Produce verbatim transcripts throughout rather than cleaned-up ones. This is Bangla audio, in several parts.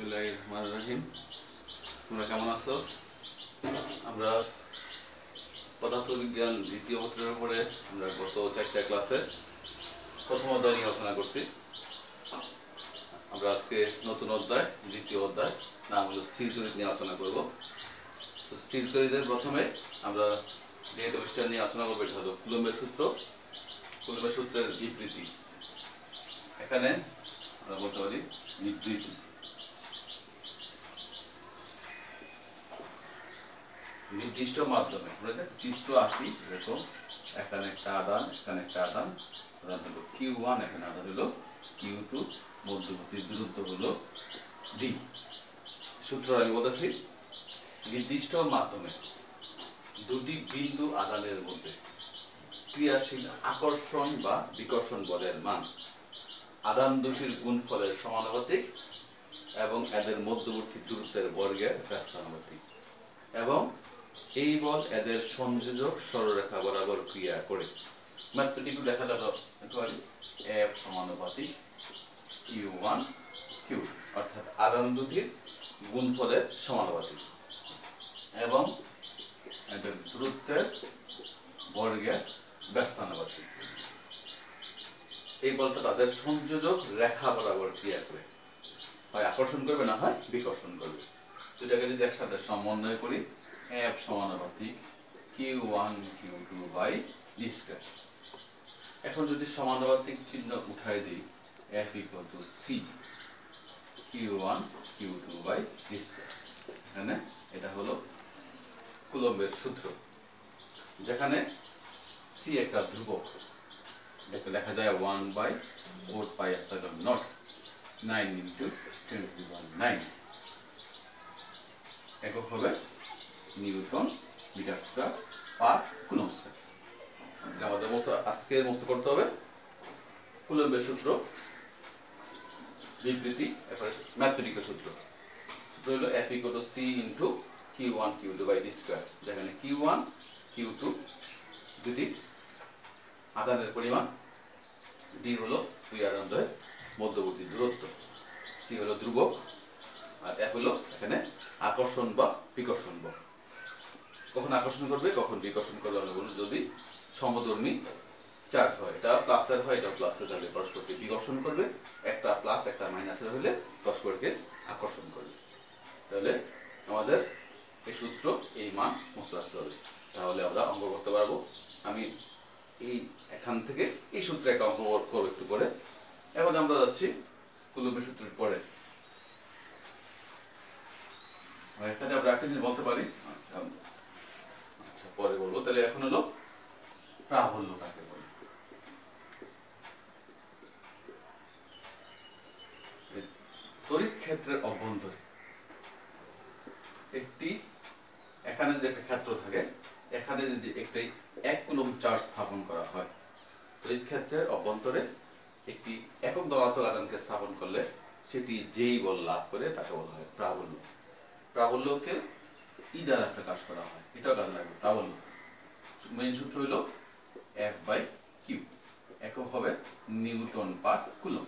বিসমিল্লাহির রহমানির রহিম। তোমরা কেমন আছো? আমরা পদার্থবিজ্ঞান দ্বিতীয় পত্রের উপরে আমরা গত চারটা ক্লাসে প্রথম অধ্যায় নিয়ে আলোচনা করছি। আমরা আজকে নতুন অধ্যায়, দ্বিতীয় অধ্যায়, নাম হলো স্থির তড়িৎ নিয়ে আলোচনা করব। তো স্থির তড়িতের প্রথমে আমরা যে টপিকটা নিয়ে আলোচনা করবো এটা হলো কুলম্বের সূত্র। কুলম্বের সূত্রের বিবৃতি। এখানে আমরা বলতে পারি বিবৃতি। নির্দিষ্ট মাধ্যমে আমরা চিত্র আঁকি, এরকম এখানে একটা আদান, এখানে একটা আদান, আদান হলো কিউ ওয়ান, এখানে আদান হলো কিউ টু, মধ্যবর্তী দূরত্ব হলো ডি। সূত্র আমি বলতেছি, নির্দিষ্ট মাধ্যমে দুটি বিন্দু আদানের মধ্যে ক্রিয়াশীল আকর্ষণ বা বিকর্ষণ বলের মান আদান দুটির গুণফলের সমানুপাতিক এবং এদের মধ্যবর্তী দূরত্বের বর্গের ব্যস্তানুপাতিক, এবং এই বল এদের সংযোজক সরলরেখা বরাবর ক্রিয়া করে। ম্যাথমেটিক্যালি দেখা যাবে এফ সমানুপাতিক কিউ ওয়ান কিউ, অর্থাৎ আদান দুটির গুণফলের সমানুপাতিক এবং এদের দূরত্বের বর্গের ব্যস্তানুপাতিক। এই বলটা তাদের সংযোজক রেখা বরাবর ক্রিয়া করে, হয় আকর্ষণ করবে না হয় বিকর্ষণ করবে। দুটাকে যদি একসাথে সমন্বয় করি, এফ সমানুপাতিক Q one Q two by D square. এখন যদি সমানুপাতিক চিহ্ন উঠাই দিই, F equal to C Q one Q two by D square. এখানে এটা হলো কুলম্বের সূত্র, যেখানে সি একটা ধ্রুবক, এটাকে লেখা যায় one by four pi epsilon naught nine into ten to the power nine. একক হবে newton metre square per coulomb square. আমাদের মস্ত আজকের মস্ত করতে হবে কুলম্বের সূত্র, বিবৃতি, এরপরে ম্যাথমেটিক্যাল সূত্র। সূত্র হলো F equal to C into Q one Q two by D square, যেখানে কিউ ওয়ান কিউ টু দুটি আদানের পরিমাণ, ডি হলো দুই আদানের মধ্যবর্তী দূরত্ব, সি হলো ধ্রুবক, আর এফ হলো এখানে আকর্ষণ বা বিকর্ষণ বল। কখন আকর্ষণ করবে কখন বিকর্ষণ করবে আমরা বলবো যদি সমধর্মী চার্জ হয়। এটা প্লাসের হয়, এটা প্লাসের হলে পরস্পরকে বিকর্ষণ করবে, একটা প্লাস একটা মাইনাসের হলে পরস্পরকে আকর্ষণ করবে। তাহলে আমাদের এই সূত্র, এই মান মুছে রাখতে হবে, তাহলে আমরা অঙ্ক করতে পারবো। আমি এই এখান থেকে এই সূত্রে একটা অঙ্ক করবো একটু করে। এখন আমরা যাচ্ছি কুলম্বের সূত্রের পরে। এখানে আমরা একটা জিনিস বলতে পারি, আচ্ছা পরে বলবো। তাহলে এখন হলো প্রাবল্য কাকে বলে। তড়িৎ ক্ষেত্রের অভ্যন্তরে একটি, এখানে যদি একটা ক্ষেত্র থাকে, এখানে যদি একটি এক কুলম্ব চার্জ স্থাপন করা হয়, তড়িৎ ক্ষেত্রের অভ্যন্তরে একটি একক ধনাত্মক আধানকে স্থাপন করলে সেটি যেই বল লাভ করে তাকে বলা হয় প্রাবল্য। প্রাবল্যকে ই দ্বারা প্রকাশ করা হয়, এটাও কাজে লাগবে প্রাবল্য। মেইন সূত্র হলো এফ বাই কিউ, একক হবে নিউটন পার কুলম্ব।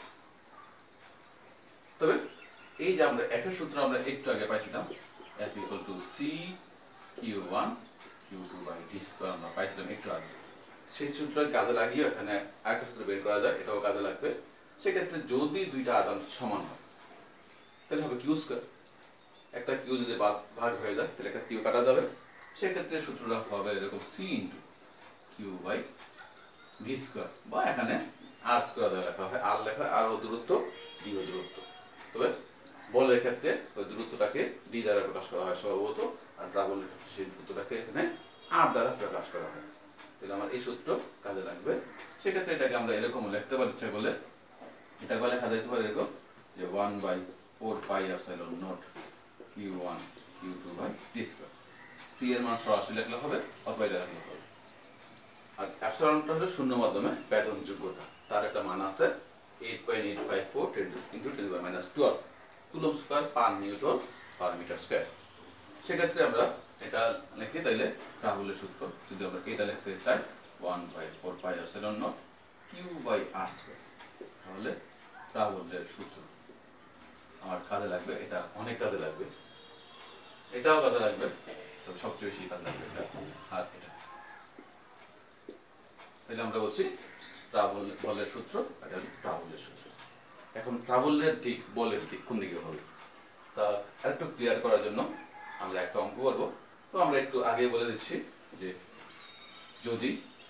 তবে এই যে আমরা এফ এর সূত্র আমরা একটু আগে পাইছিলাম, F equal to C Q one Q two by D square আমরা পাইছিলাম একটু আগে। সেই সূত্রের কাজে লাগিয়ে এখানে আরেকটা সূত্র বের করা যায়, এটাও কাজে লাগবে। সেক্ষেত্রে যদি দুইটা আদান সমান হয় তাহলে হবে কিউ স্কয়ার। একটা কিউ যদি ভাগ হয়ে যায় তাহলে একটা কিউ কাটা যাবে। সেক্ষেত্রে সূত্রটা হবে এরকম C into Q by D square, বা এখানে আর স্কয়ার দ্বারা লেখা হয়, আর লেখা আর ও দূরত্ব, ডি ও দূরত্ব। তবে বলের ক্ষেত্রে ওই দূরত্বটাকে ডি দ্বারা প্রকাশ করা হয় সম্ভবত, আর প্রাবল্যের ক্ষেত্রে সেই দূরত্বটাকে এখানে আর দ্বারা প্রকাশ করা হয়। তাহলে আমার এই সূত্র কাজে লাগবে। সেক্ষেত্রে এটাকে আমরা এরকম লিখতে পারি, ইচ্ছা করলে এটাকে লেখা যেতে পারে এরকম যে one by four pi epsilon naught Q one Q two by D square. C এর মান সরাসরি লেখলে হবে অথবা এটা লেখলে হবে। আর এপসাইলনটা হলো শূন্য মাধ্যমে বেদন যোগ্যতা, তার একটা মান আছে eight point eight five four into ten power minus twelve coulomb square per newton per metre square. সেক্ষেত্রে আমরা এটা লিখি, তাইলে প্রাবল্যের সূত্র যদি আমরা এটা লিখতে চাই one by four pi epsilon naught Q by R square, তাহলে প্রাবল্যের সূত্র আমার কাজে লাগবে, এটা অনেক কাজে লাগবে, এটাও কাজে লাগবে, তবে সবচেয়ে বেশি কাজে লাগবে এটা আর এটা। এটা আমরা বলছি প্রাবল্যের সূত্র, এটা হলো প্রাবল্যের সূত্র। এখন প্রাবল্যের দিক, বলের দিক কোন দিকে হবে তা আরেকটু ক্লিয়ার করার জন্য আমরা একটা অঙ্ক করব। তো আমরা একটু আগে বলে দিচ্ছি যে যদি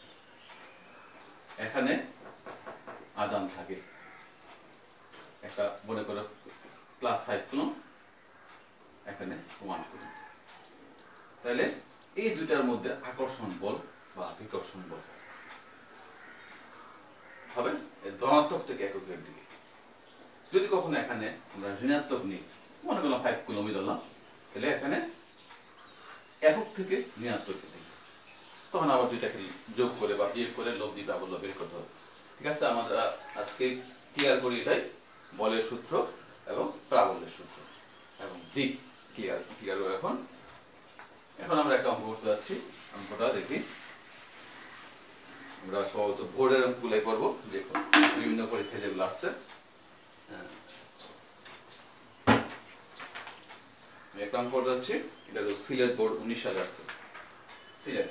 এখানে আদান থাকে একটা, মনে করো প্লাস ফাইভ কুলম, এখানে ওয়ান কুলম, তাহলে এই দুইটার মধ্যে আকর্ষণ বল বা বিকর্ষণ বল হবে ধনাত্মক থেকে এককের দিকে। যদি কখনো এখানে আমরা ঋণাত্মক নিই, মনে করলাম ফাইভ কুলমই ধরলাম, তাহলে এখানে একক থেকে ঋণাত্মক দিকে, তখন আবার দুইটাকে যোগ করে বা বিয়োগ করে লব্ধি প্রাবল্য বের করতে হবে। ঠিক আছে, আমরা আজকে ক্লিয়ার করি এটাই বলের সূত্র এবং প্রাবল্যের সূত্র এবং দিক ক্লিয়ার ক্লিয়ার এখন এখন আমরা একটা অঙ্ক করতে যাচ্ছি। অঙ্কটা দেখি, আমরা সম্ভবত বোর্ডের অঙ্কগুলাই করবো, যে বিভিন্ন পরীক্ষায় যেগুলো আসছে। একটা অঙ্ক করতে যাচ্ছি, এটা হলো সিলেট বোর্ড উনিশ সালে আসছে, সিলেট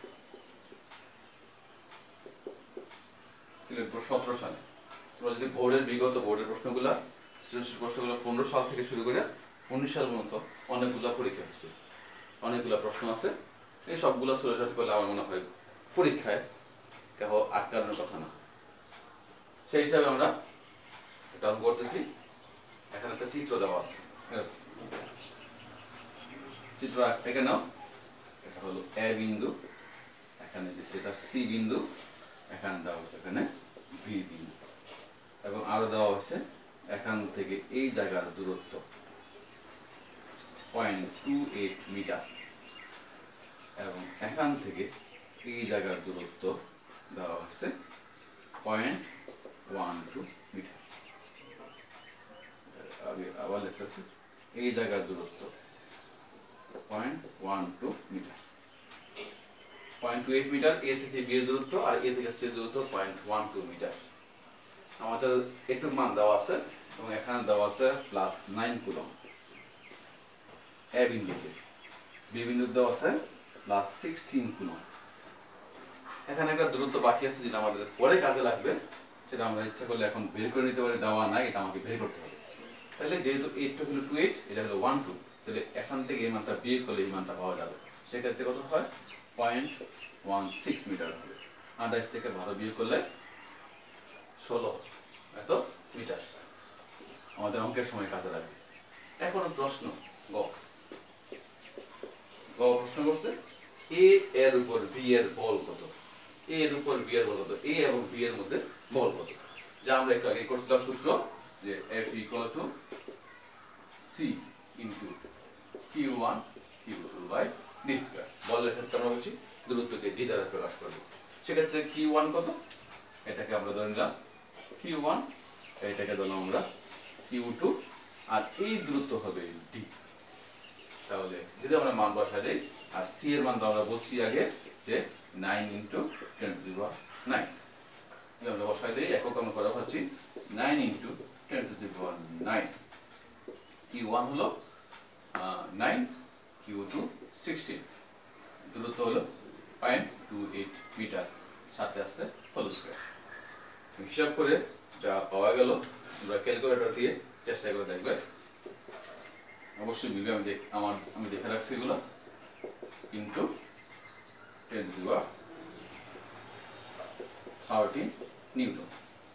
সিলেট বোর্ড সতেরো সালে। তোমরা যদি বোর্ডের বিগত বোর্ডের প্রশ্নগুলা সৃজনশীল প্রশ্নগুলো পনেরো সাল থেকে শুরু করে উনিশ সাল পর্যন্ত অনেকগুলা পরীক্ষা হচ্ছে, অনেকগুলা প্রশ্ন আছে, এই সবগুলো সলিউশন করলে আমার মনে হয় পরীক্ষায় কেহ আটকানোর কথা না। সেই হিসাবে আমরা এটা অঙ্ক করতেছি। এখানে একটা চিত্র দেওয়া আছে, চিত্র এখানেও এটা হলো এ বিন্দু, এখানে এটা সি বিন্দু, এখানে দেওয়া হচ্ছে এখানে বি বিন্দু, এবং আরো দেওয়া হচ্ছে এখান থেকে এই জায়গার দূরত্ব পয়েন্ট টু এইট মিটার, এবং এখান থেকে এই জায়গার দূরত্ব দেওয়া হচ্ছে পয়েন্ট ওয়ান টু মিটার। আবার লিখতেছি, এই জায়গার দূরত্ব point one two metre, point two eight metre A থেকে বি এর দূরত্ব, আর এ থেকে সি এর দূরত্ব পয়েন্ট ওয়ান টু মিটার। আমাদের একটু মান দেওয়া আছে, এবং এখানে দেওয়া আছে প্লাস নাইন কুলম এ বিন্দুতে, বি বিন্দু দেওয়া আছে প্লাস সিক্সটিন কুলম। এখানে একটা দূরত্ব বাকি আছে যেটা আমাদের পরে কাজে লাগবে, সেটা আমরা ইচ্ছা করলে এখন বের করে নিতে পারি, দেওয়া নাই, এটা আমাকে বের করতে হবে। তাহলে যেহেতু এইট টু হলো টু এইট, এটা হলো ওয়ান টু, তাহলে এখান থেকে এই মানটা বিয়োগ করলে এই মানটা পাওয়া যাবে। সেক্ষেত্রে কত হয়, পয়েন্ট ওয়ান সিক্স মিটার হবে। আঠাইশ থেকে বারো বিয়োগ করলে ষোলো এত মিটার আমাদের অঙ্কের সময় কাজে লাগবে। এখন প্রশ্ন গ গ প্রশ্ন করছে এ এর উপর বি এর বল কত, এ এর উপর বি এর বল কত, এ এবং বি এর মধ্যে বল কত, যা আমরা একটু আগে করছিলাম সূত্র, যে F equal to C into Q one Q two by D square. বলের ক্ষেত্রে আমরা বলছি দূরত্বকে ডি দ্বারা প্রকাশ করবো। সেক্ষেত্রে কিউ ওয়ান কত, এটাকে আমরা ধরে নিলাম কিউ ওয়ান, এটাকে ধরলাম আমরা কিউ টু, আর এই দূরত্ব হবে ডি। তাহলে যদি আমরা মান বসা দেই, আর সি এর মান তো আমরা বলছি আগে যে nine into ten to the power nine, আমরা বসাই দিই, একক আমরা করা হচ্ছে nine into ten to the power nine. Q one হলো নাইন, কিউ টু সিক্সটিন, দূরত্ব হলো পয়েন্ট টু এইট মিটার, সাথে আসছে হোল স্কয়ার। হিসাব করে যা পাওয়া গেল, আমরা ক্যালকুলেটর দিয়ে চেষ্টা করে দেখবে, অবশ্যই মিলবে। আমি আমার আমি দেখে রাখছি এগুলো, into ten to the power thirteen newton.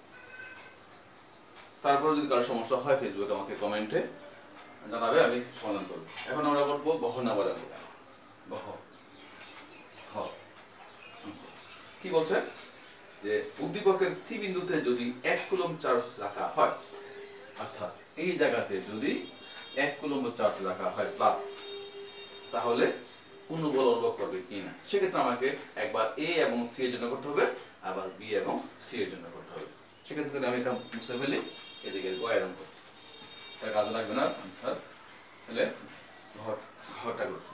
তারপরে যদি কারো সমস্যা হয় ফেসবুকে আমাকে কমেন্টে জানাবে, আমি সমাধান করব। এখন আমরা করবো বহ না বলেন বহ হ কি বলছে, যে উদ্দীপকের সি বিন্দুতে যদি এক কুলম চার্জ রাখা হয়, অর্থাৎ এই জায়গাতে যদি এক কুলম চার্জ রাখা হয় প্লাস, তাহলে কোনো বল অনুভব করবে কি না। সেক্ষেত্রে আমাকে একবার এ এবং সি এর জন্য করতে হবে, আবার বি এবং সি এর জন্য করতে হবে। সেক্ষেত্রে আমি এটা মুছে ফেলি, এদিকে গয়ের অঙ্ক এটা কাজে লাগবে না আনসার। তাহলে ঘর ঘরটা করছি,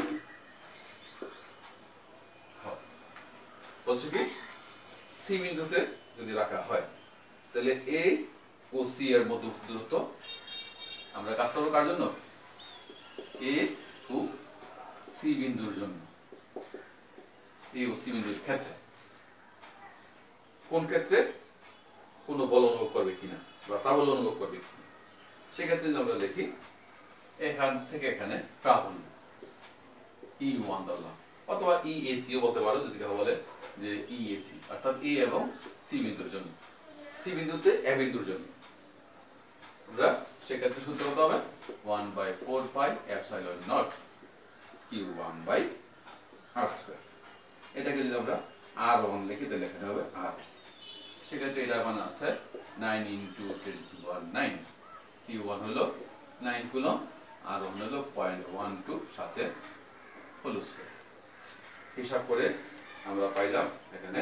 বলছে কি সি বিন্দুতে যদি রাখা হয়, তাহলে এ ও সি এর মধ্যে দূরত্ব আমরা আমরা কাজ করবো কার জন্য? এ ও সি বিন্দুর জন্য। এ ও সি বিন্দুর ক্ষেত্রে, কোন ক্ষেত্রে? কোনো বল অনুভব করবে কিনা বা প্রাবল্য অনুভব করবে কিনা। সেক্ষেত্রে যদি আমরা লিখি এখান থেকে এখানে প্রাবল্য ই ওয়ান ধরলাম, অথবা ই এ সি ও বলতে পারো যদি কেউ বলে যে ই এ সি, অর্থাৎ এ এবং সি বিন্দুর জন্য, সি বিন্দুতে এ বিন্দুর জন্য। আমরা সেক্ষেত্রে সূত্র কত হবে? One by four pi epsilon naught Q one by R square. এটাকে যদি আমরা আর ওয়ান লিখি তাহলে এখানে হবে আর। সেক্ষেত্রে এটার মান আছে nine into ten to power nine. Q one হলো নাইন কুলম, আর ওয়ান হলো পয়েন্ট ওয়ান টু সাথে হোল স্কয়ার। হিসাব করে আমরা পাইলাম এখানে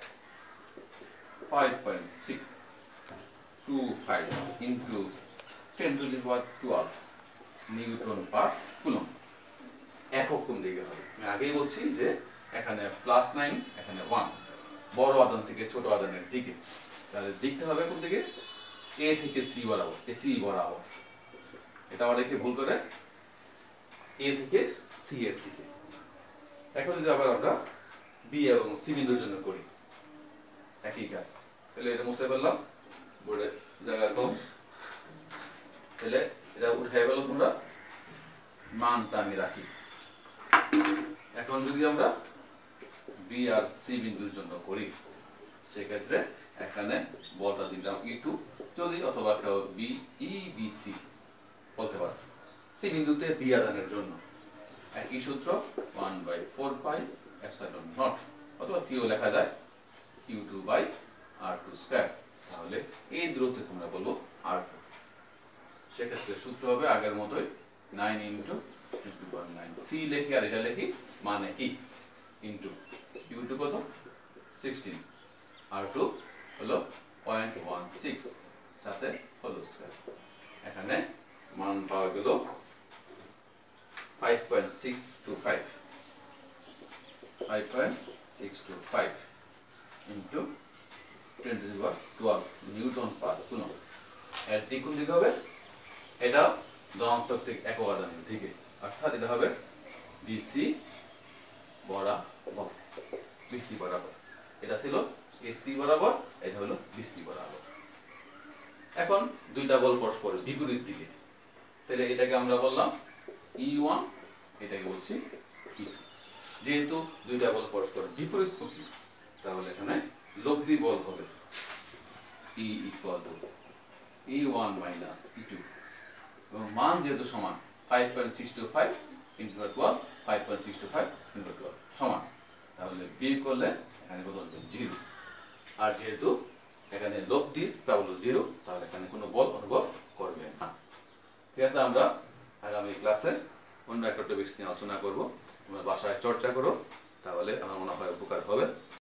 five point six two five into ten to the power twelve newton per coulomb. একক কোন দিকে হবে? আমি আগেই বলছি যে এখানে প্লাস নাইন, এখানে ওয়ান, বড় আদান থেকে ছোট আদানের দিকে। তাহলে দিকটা হবে কোন দিকে? এ থেকে সি বরাবর, এ সি বরাবর। এটা অনেকে ভুল করে এ থেকে সি এর দিকে। এখন যদি আবার আমরা বি এবং সি বিন্দুর জন্য করি একই কাজ, তাহলে এটা মুছে ফেললাম, বোর্ডে জায়গা কম, তাহলে এটা উঠাই ফেলো তোমরা, মানটা আমি রাখি। এখন যদি আমরা বি আর সি বিন্দুর জন্য করি সেক্ষেত্রে এখানে বলটা দিলাম ই টু, যদি অথবা কেউ বি ই বি সি বলতে পারে সি বিন্দুতে বি আদানের জন্য একই সূত্র one by four pi epsilon naught, অথবা সিও লেখা যায় Q two by R two square. তাহলে এই দূরত্বকে আমরা বলবো আর টু। সেক্ষেত্রে সূত্র হবে আগের মতোই nine into ten to power nine. C লিখি আর এটা লিখি মানে কি ইন্টু কিউ টু কত সিক্সটিন, আর টু হলো পয়েন্ট ওয়ান সিক্স সাথে হোল স্কয়ার। এখানে মান পাওয়া গেল five point six two five, five point six two five into ten to the power twelve newton per coulomb. এর দিক কোন দিকে হবে? এটা ধনাত্মক থেকে একক আদানের দিকে, অর্থাৎ এটা হবে বিসি বরাবর, বিসি বরাবর। এটা ছিল এসি বরাবর, এটা হলো বিসি বরাবর। এখন দুইটা বল পরস্পর বিপরীত দিকে, তাহলে এটাকে আমরা বললাম ই ওয়ান, এটাকে বলছি ই টু। যেহেতু দুইটা বল পরস্পর বিপরীতমুখী, তাহলে এখানে লব্ধি বল হবে E equal to E one minus E two, এবং মান যেহেতু সমান five point six two five into twelve, five point six two five into twelve সমান, তাহলে বিয়োগ করলে এখানে কত আসবে? জিরো। আর যেহেতু এখানে লব্ধির প্রাবল্য জিরো, তাহলে এখানে কোনো বল অনুভব করবে না। ঠিক আছে, আমরা আগামী ক্লাসে অন্য একটা টপিকস নিয়ে আলোচনা করবো। তোমরা বাসায় চর্চা করো, তাহলে আমার মনে হয় উপকার হবে।